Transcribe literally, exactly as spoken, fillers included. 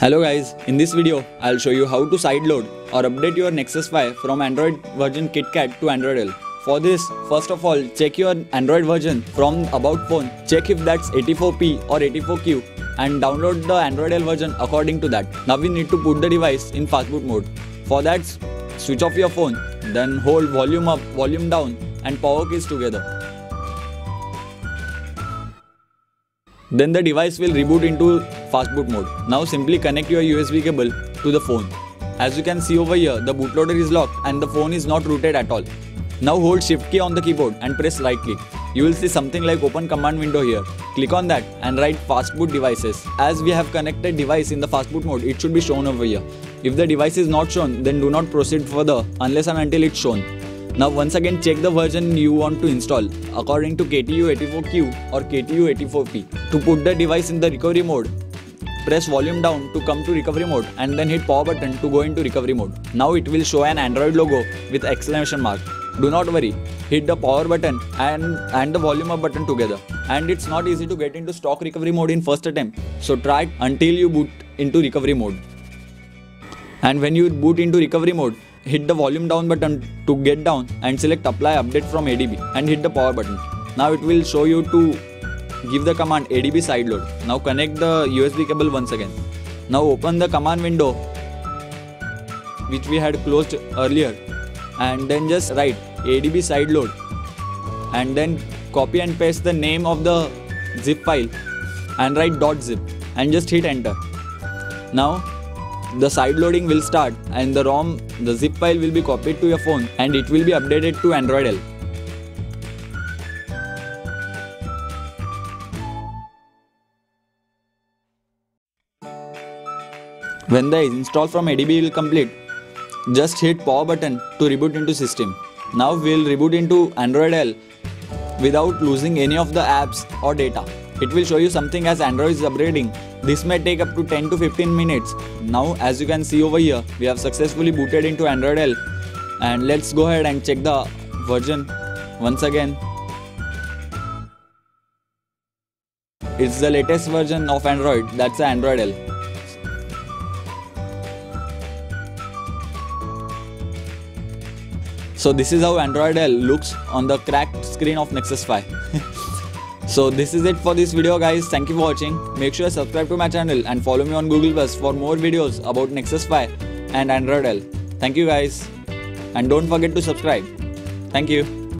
Hello guys, in this video I'll show you how to sideload or update your Nexus five from Android version KitKat to Android L. For this, first of all, check your Android version from About Phone, check if that's eighty-four P or eighty-four Q and download the Android L version according to that. Now we need to put the device in fastboot mode. For that, switch off your phone, then hold volume up, volume down and power keys together. Then the device will reboot into fastboot mode. Now simply connect your U S B cable to the phone. As you can see over here, the bootloader is locked and the phone is not rooted at all. Now hold shift key on the keyboard and press right click. You will see something like open command window here. Click on that and write fastboot devices. As we have connected device in the fastboot mode, it should be shown over here. If the device is not shown, then do not proceed further unless and until it's shown. Now once again check the version you want to install according to K T U eighty-four Q or K T U eighty-four P. To put the device in the recovery mode, press volume down to come to recovery mode and then hit power button to go into recovery mode. Now it will show an Android logo with exclamation mark. Do not worry, hit the power button and, and the volume up button together. And it's not easy to get into stock recovery mode in first attempt. So try until you boot into recovery mode. And when you boot into recovery mode, hit the volume down button to get down and select apply update from A D B and hit the power button. Now it will show you to give the command A D B sideload. Now connect the U S B cable once again. Now open the command window which we had closed earlier and then just write A D B sideload and then copy and paste the name of the zip file and write .zip and just hit enter. Now the side loading will start and the ROM, the zip file will be copied to your phone and it will be updated to Android L. When the install from A D B will complete, just hit power button to reboot into system. Now we will reboot into Android L without losing any of the apps or data. It will show you something as Android is upgrading. This may take up to ten to fifteen minutes. Now as you can see over here, we have successfully booted into Android L. And let's go ahead and check the version once again. It's the latest version of Android, that's the Android L. So this is how Android L looks on the cracked screen of Nexus five. So this is it for this video guys, thank you for watching. Make sure to subscribe to my channel and follow me on Google Plus for more videos about Nexus five and Android L. Thank you guys and don't forget to subscribe. Thank you.